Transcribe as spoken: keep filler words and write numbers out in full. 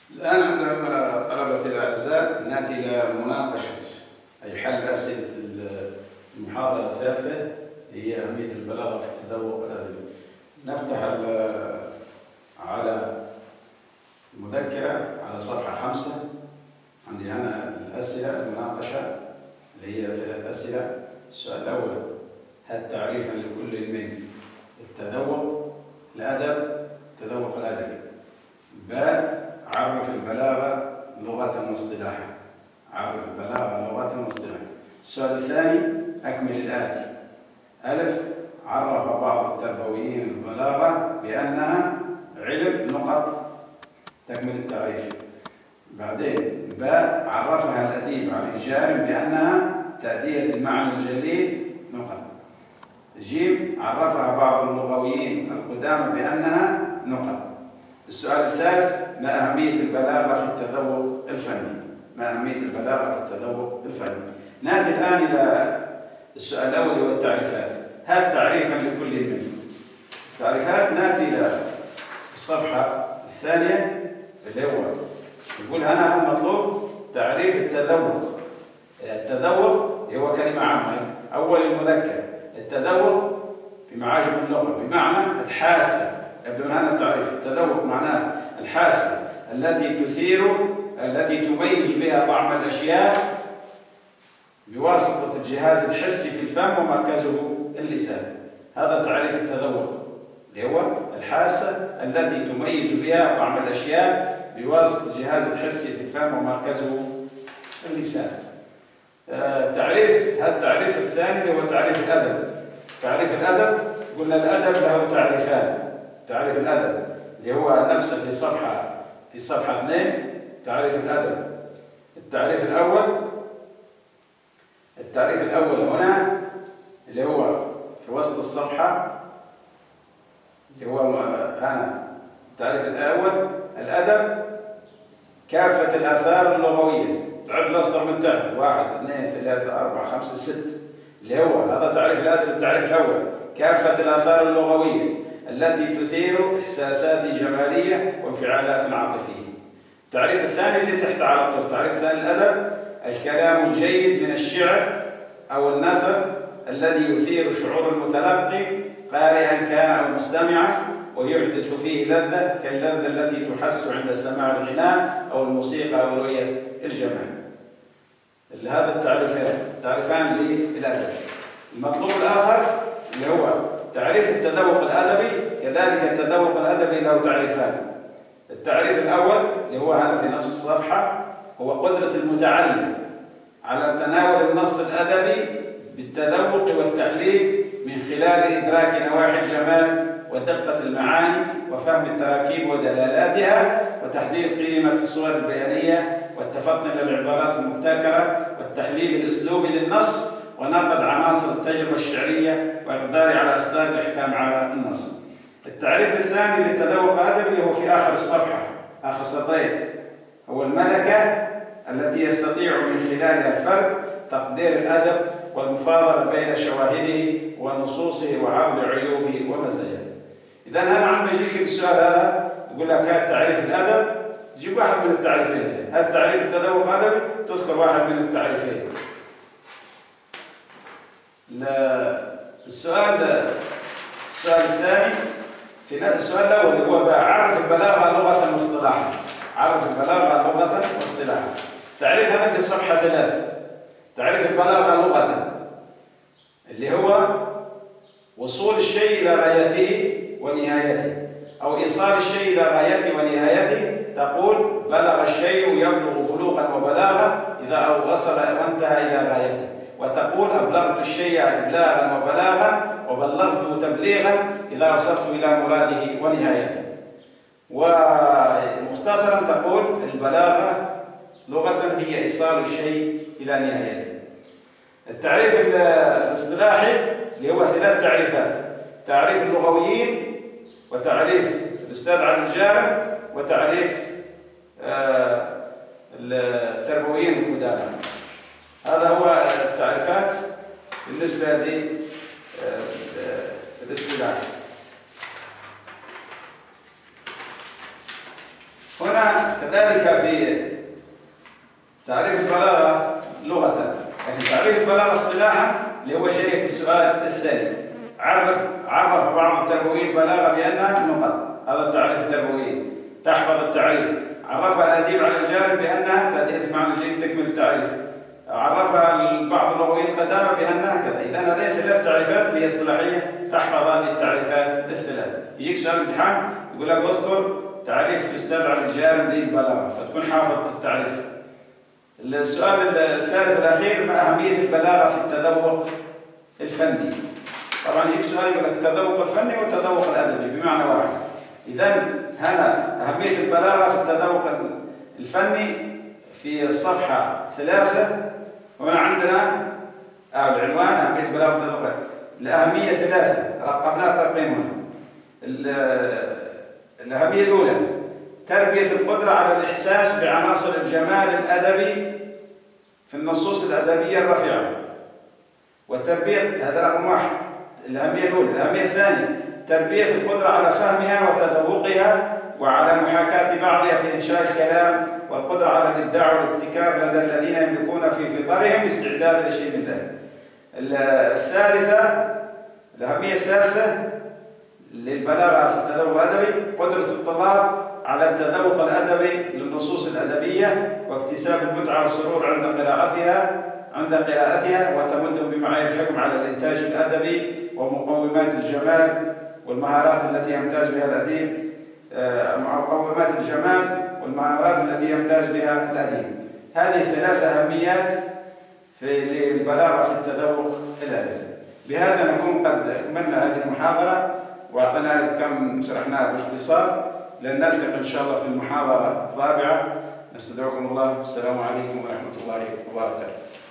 الآن عندما طلبة الأعزاء نأتي إلى مناقشة أي حل أسئلة المحاضرة الثالثة هي أهمية البلاغة في التذوق الأدبي. نفتح على المذكرة على صفحة خمسة. عندي هنا الأسئلة المناقشة اللي هي ثلاث أسئلة. السؤال الأول: هل تعريفا لكل من التذوق الأدب التذوق الأدبي؟ باء: عرف البلاغة لغة واصطلاحا. عرف البلاغة لغة واصطلاحا. السؤال الثاني: أكمل الآتي. ألف: عرف بعض التربويين البلاغة بأنها علم نقط. تكمل التعريف. بعدين باء: عرفها الأديب علي جارم بأنها تأدية المعنى الجليل نقط. جيم: عرفها بعض اللغويين القدامى بأنها نقط. السؤال الثالث: ما أهمية البلاغة في التذوق الفني؟ ما أهمية البلاغة في التذوق الفني؟ نأتي الآن إلى السؤال الأول هو التعريفات. هات تعريفا لكل منهم. تعريفات. نأتي إلى الصفحة الثانية اللي هو يقول هنا المطلوب تعريف التذوق. التذوق هو كلمة عامة. أول المذكر التذوق في معاجم اللغة بمعنى الحاسة. يبدو من هذا التعريف. التذوق معناه الحاسة التي تثير التي تميز بها طعم الأشياء بواسطة الجهاز الحسي في الفم ومركزه اللسان. هذا تعريف التذوق اللي هو الحاسة التي تميز بها طعم الأشياء بواسطة الجهاز الحسي في الفم ومركزه اللسان. آه تعريف هذا التعريف الثاني اللي هو تعريف الأدب. تعريف الأدب قلنا الأدب له تعريفان. تعريف الأدب اللي هو نفسه في صفحة في صفحة اثنين. تعريف الأدب التعريف الأول التعريف الأول هنا اللي هو في وسط الصفحة اللي هو هنا. التعريف الأول: الأدب كافة الآثار اللغوية. تعد الأسطر من تحت: واحد اثنين ثلاثة أربعة خمسة ستة. اللي هو هذا تعريف الأدب. التعريف الأول: كافة الآثار اللغوية التي تثير إحساسات جمالية وانفعالات عاطفية. التعريف الثاني اللي تحت على طول. التعريف الثاني الأدب: الكلام الجيد من الشعر أو النثر الذي يثير شعور المتلقي قارئا كان أو مستمعا ويحدث فيه لذة كاللذة التي تحس عند سماع الغناء أو الموسيقى أو رؤية الجمال. هذا التعريفان تعريفان للأدب. المطلوب الآخر اللي هو تعريف التذوق الأدبي. كذلك التذوق الأدبي له تعريفان. التعريف الأول اللي هو هنا في نفس الصفحة هو قدرة المتعلم على تناول النص الأدبي بالتذوق والتحليل من خلال إدراك نواحي الجمال ودقة المعاني وفهم التراكيب ودلالاتها وتحديد قيمة الصور البيانية والتفطن للعبارات المبتكرة والتحليل الأسلوبي للنص ونقد عناصر التجربة الشعرية وإقدار على إصدار الأحكام على النص. التعريف الثاني للتذوق الأدبي اللي هو في آخر الصفحة آخر سطرين هو الملكة التي يستطيع من خلالها الفرد تقدير الأدب والمفاضلة بين شواهده ونصوصه وعرض عيوبه ومزاياه. إذا أنا عم بجيك السؤال هذا يقول لك هات تعريف الأدب، جيب واحد من التعريفين. هات تعريف التذوق الأدبي، تذكر واحد من التعريفين. السؤال السؤال الثاني في السؤال الأول اللي هو عرف البلاغة لغة واصطلاحا. عرف البلاغة لغة واصطلاحا. تعريف هذا في صفحة ثلاثة. تعريف البلاغة لغة اللي هو وصول الشيء إلى غايته ونهايته أو إيصال الشيء إلى غايته ونهايته. تقول بلغ الشيء يبلغ بلوغا وبلاغا إذا وصل وانتهى إلى غايته. وتقول أبلغت الشيء إبلاغا وبلاغا وبلغته تبليغا إذا وصلت إلى مراده ونهايته. ومختصرا تقول البلاغة لغة هي إيصال الشيء إلى نهايته. التعريف الاصطلاحي اللي هو ثلاث تعريفات: تعريف اللغويين وتعريف الأستاذ علي الجارم وتعريف التربويين القدامى. هذا هو التعريفات بالنسبة للاصطلاح. هنا كذلك في تعريف البلاغة لغة، لكن تعريف البلاغة اصطلاحا اللي هو جاي في السؤال الثاني. عرف عرف بعض التربويين البلاغة بأنها نقط، هذا التعريف التربوي. تحفظ التعريف. عرفها الأديب على الجانب بأنها تأتي معنى جيد تكمل التعريف. عرفها بعض اللغويين القدامى بأنها كذا. إذا هذه ثلاث تعريفات اللي هي اصطلاحية، تحفظ هذه التعريفات الثلاث. يجيك سؤال امتحان يقول لك اذكر تعريف الأستاذ على الجانب للبلاغة، فتكون حافظ التعريف. السؤال الثالث والأخير: ما أهمية البلاغة في التذوق الفني؟ طبعا يجيك سؤال يقول لك التذوق الفني والتذوق الأدبي بمعنى واحد. إذا هنا أهمية البلاغة في التذوق الفني في الصفحة ثلاثة. هنا عندنا آه العنوان أهمية البلاغة في التذوق. الأهمية ثلاثة رقمناها ترقيمها. الأهمية الأولى: تربية القدرة على الإحساس بعناصر الجمال الأدبي في النصوص الأدبية الرفيعة. وتربية، هذا رقم واحد، الأهمية الأولى. الأهمية الثانية: تربية القدرة على فهمها وتذوقها وعلى محاكاة بعضها في إنشاء الكلام، والقدرة على الإبداع والابتكار لدى الذين يملكون في فطرهم استعداد لشيء من ذلك. الثالثة، الأهمية الثالثة للبلاغة في التذوق الأدبي: قدرة الطلاب على التذوق الأدبي للنصوص الأدبية واكتساب المتعة والسرور عند قراءتها عند قراءتها وتمدهم بمعايير الحكم على الإنتاج الأدبي ومقومات الجمال والمهارات التي يمتاز بها الأديب مقومات الجمال والمهارات التي يمتاز بها الأديب. هذه ثلاث أهميات في للبلاغة في التذوق الأدبي. بهذا نكون قد أكملنا هذه المحاضرة وأعطينا كم شرحناها باختصار. لن نلتقي إن شاء الله في المحاضرة الرابعة. نستودعكم الله. السلام عليكم ورحمة الله وبركاته.